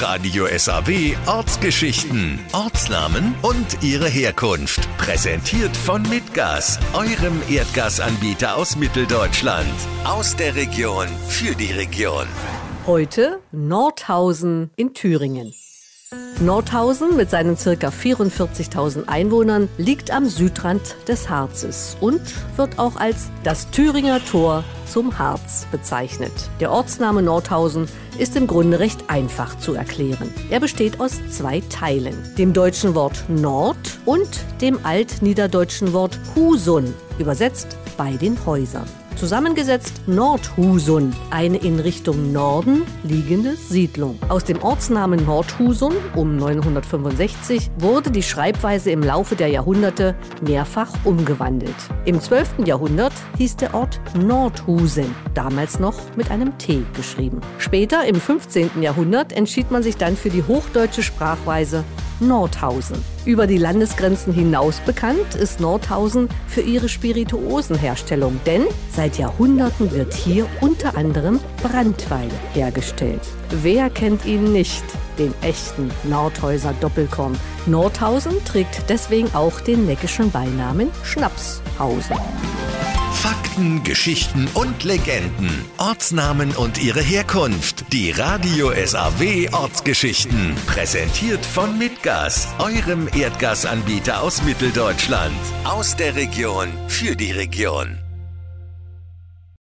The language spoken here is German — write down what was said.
Radio SAW Ortsgeschichten, Ortsnamen und ihre Herkunft. Präsentiert von Mitgas, eurem Erdgasanbieter aus Mitteldeutschland. Aus der Region für die Region. Heute Nordhausen in Thüringen. Nordhausen mit seinen ca. 44.000 Einwohnern liegt am Südrand des Harzes und wird auch als das Thüringer Tor zum Harz bezeichnet. Der Ortsname Nordhausen ist im Grunde recht einfach zu erklären. Er besteht aus zwei Teilen, dem deutschen Wort Nord und dem altniederdeutschen Wort Husun, übersetzt bei den Häusern. Zusammengesetzt Nordhusun, eine in Richtung Norden liegende Siedlung. Aus dem Ortsnamen Nordhusun um 965 wurde die Schreibweise im Laufe der Jahrhunderte mehrfach umgewandelt. Im 12. Jahrhundert hieß der Ort Nordhusen, damals noch mit einem T geschrieben. Später, im 15. Jahrhundert, entschied man sich dann für die hochdeutsche Sprachweise Nordhausen. Über die Landesgrenzen hinaus bekannt ist Nordhausen für ihre Spirituosenherstellung, denn seit Jahrhunderten wird hier unter anderem Branntwein hergestellt. Wer kennt ihn nicht, den echten Nordhäuser Doppelkorn? Nordhausen trägt deswegen auch den neckischen Beinamen Schnapshausen. Fakten, Geschichten und Legenden, Ortsnamen und ihre Herkunft. Die Radio SAW Ortsgeschichten. Präsentiert von Mitgas, eurem Erdgasanbieter aus Mitteldeutschland. Aus der Region für die Region.